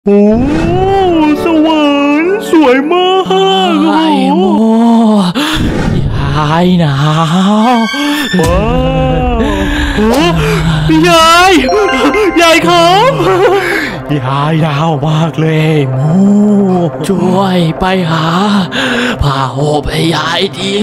โอ้สวรรค์สวยมากไอ้โมยายหนาวว้าวยายครับยายหนาวมากเลยโมช่วยไปหาผ้าห่มให้ยายดี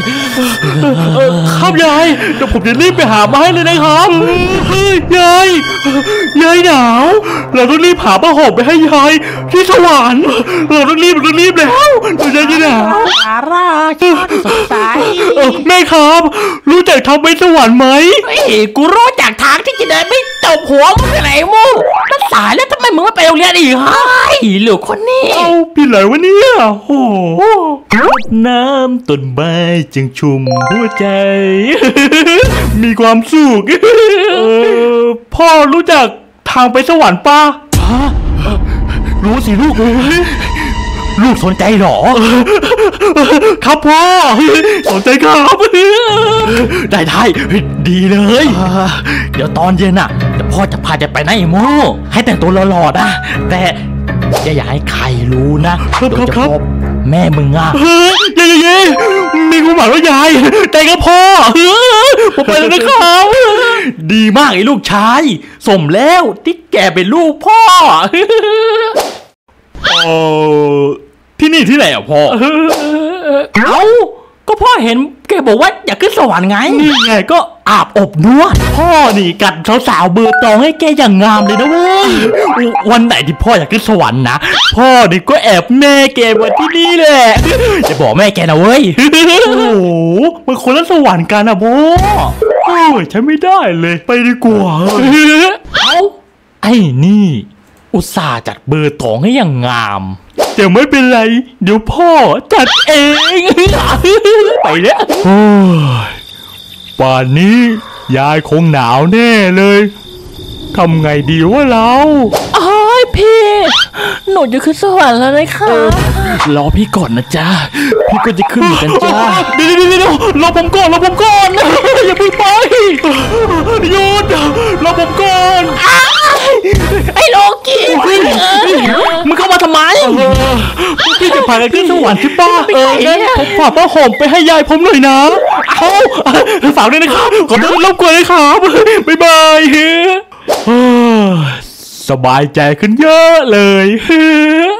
ครับยายเดี๋ยวผมจะรีบไปหามาให้เลยนะครับยายหนาวเราต้องรีบหาผ้าห่มไปให้ยายที่สวรรค์เราต้องรีบแล้วเราจะหนาวสาราชอดสดใสแม่ครับรู้จักทางไปสวรรค์ไหมกูรู้จักทางที่จะเดินไม่ตบหัวมึงไปไหนมึงมันสายแล้วทำไมมึงไม่ไปโรงเรียนอีกฮะลูกคนนี้เอาพี่ไหลวะเนี่ยโอ้น้ำต้นไม้จึงชุ่มหัวใจมีความสุขพ่อรู้จักทางไปสวรรค์ป่ะรู้สิลูกลูกสนใจหรอครับพ่อสนใจครับได้ดีเลยเดี๋ยวตอนเย็นน่ะเดี๋ยวพ่อจะพาจะไปนะไอ้โม่ให้แต่งตัวหล่อๆนะแต่อย่าให้ใครรู้นะเดี๋ยวจะพบแม่มึงอ่ะเย้มีกูหมายว่ายายแต่กับพ่อผมไปแล้วนะครับดีมากไอ้ลูกชายสมแล้วที่แกเป็นลูกพ่อที่นี่ที่ไหนอ่ะพ่อเอ้าก็พ่อเห็นแกบอกว่าอยากขึ้นสวรรค์ไงนี่ไงก็อาบอบนวดพ่อนี่กัดสาวๆเบอร์ตองให้แกอย่างงามเลยนะเว้ยวันไหนที่พ่ออยากขึ้นสวรรค์นะพ่อนี่ก็แอบแม่แกมาที่นี่แหละจะบอกแม่แกนะเว้ยโอ้โหมันคนละสวรรค์กันนะพ่อใช้ไม่ได้เลยไปดีกว่าเอ้าไอ้นี่อุตส่าห์จัดเบอร์ตองให้อย่างงามแต่ไม่เป็นไรเดี๋ยวพ่อจัดเองไปแล้วป่านนี้ยายคงหนาวแน่เลยทำไงดีวะเราอ้ายพี่หนูจะขึ้นสวรรค์แล้วนะคะรอพี่ก่อนนะจ๊ะพี่ก็จะขึ้นเหมือนกันจ้าเดี๋ยวรอผมก่อนอย่าเพิ่งไปหยุดรอผมก่อนไอ้โลกี้มึงเข้ามาทำไมพี่จะพากันขึ้นสวรรค์ที่ป้าผมฝากผ้าห่มไปให้ยายผมหน่อยนะฝากด้วยนะครับขอโทษรบกวนเลยครับบ๊ายบายสบายใจขึ้นเยอะเลย